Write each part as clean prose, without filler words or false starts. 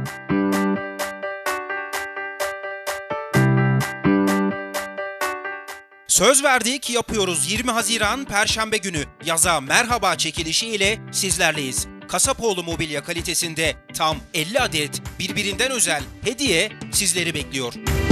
Söz verdik, yapıyoruz. 20 Haziran Perşembe günü yaza merhaba çekilişi ile sizlerleyiz. Kasapoğlu Mobilya kalitesinde tam 50 adet birbirinden özel hediye sizleri bekliyor.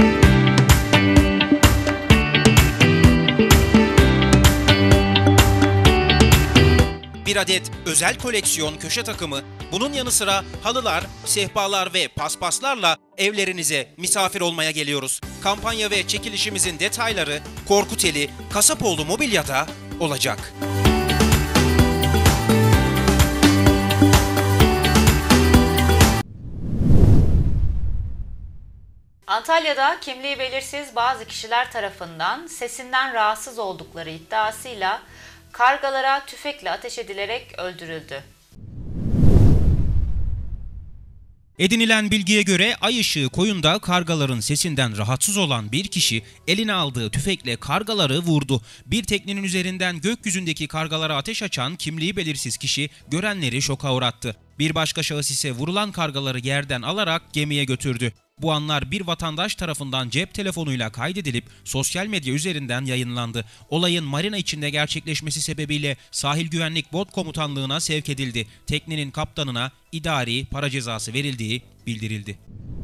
Bir adet özel koleksiyon köşe takımı, bunun yanı sıra halılar, sehpalar ve paspaslarla evlerinize misafir olmaya geliyoruz. Kampanya ve çekilişimizin detayları Korkuteli Kasapoğlu Mobilya'da olacak. Antalya'da kimliği belirsiz bazı kişiler tarafından sesinden rahatsız oldukları iddiasıyla kargalara tüfekle ateş edilerek öldürüldü. Edinilen bilgiye göre Ay Işığı Koyun'da kargaların sesinden rahatsız olan bir kişi eline aldığı tüfekle kargaları vurdu. Bir teknenin üzerinden gökyüzündeki kargalara ateş açan kimliği belirsiz kişi görenleri şoka uğrattı. Bir başka şahıs ise vurulan kargaları yerden alarak gemiye götürdü. Bu anlar bir vatandaş tarafından cep telefonuyla kaydedilip sosyal medya üzerinden yayınlandı. Olayın marina içinde gerçekleşmesi sebebiyle Sahil Güvenlik Bot Komutanlığı'na sevk edildi. Teknenin kaptanına idari para cezası verildiği bildirildi.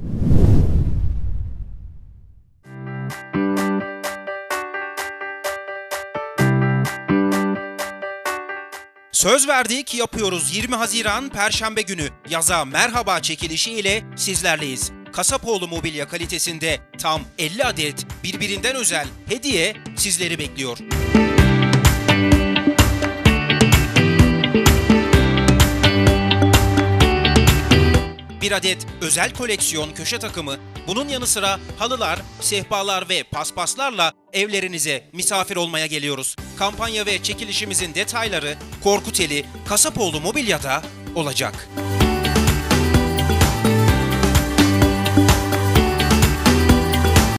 Söz verdik, yapıyoruz. 20 Haziran Perşembe günü yaza merhaba çekilişi ile sizlerleyiz. Kasapoğlu Mobilya kalitesinde tam 50 adet birbirinden özel hediye sizleri bekliyor. Bir adet özel koleksiyon köşe takımı, bunun yanı sıra halılar, sehpalar ve paspaslarla evlerinize misafir olmaya geliyoruz. Kampanya ve çekilişimizin detayları Korkuteli Kasapoğlu Mobilya'da olacak.